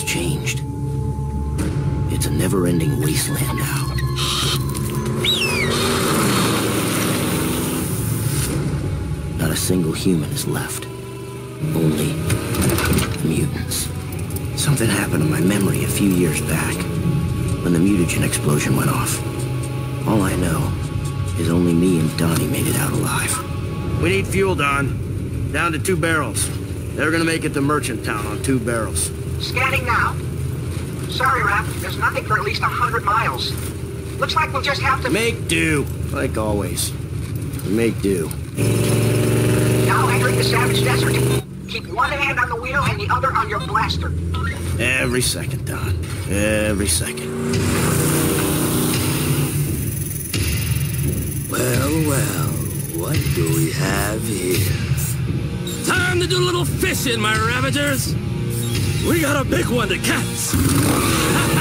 has changed. It's a never-ending wasteland now. Not a single human is left. Only mutants. Something happened to my memory a few years back, when the mutagen explosion went off. All I know is only me and Donnie made it out alive. We need fuel, Don. Down to 2 barrels. They're gonna make it to Merchant Town on 2 barrels. Scanning now. Sorry, Rap. There's nothing for at least 100 miles. Looks like we'll just have to... Make do, like always. Make do. Now entering the Savage Desert. Keep one hand on the wheel and the other on your blaster. Every second, Don. Every second. Well, well. What do we have here? Time to do a little fishing, my ravagers! We got a big one to catch!